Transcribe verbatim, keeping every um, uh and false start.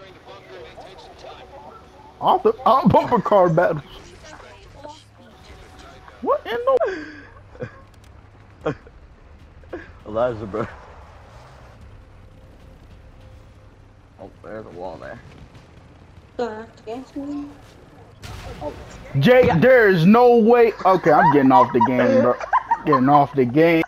Off the uh, bumper car battles. What in the? Elijah, bro. Oh, there's a wall there. Jake, there is no way. Okay, I'm getting off the game, bro. Getting off the game.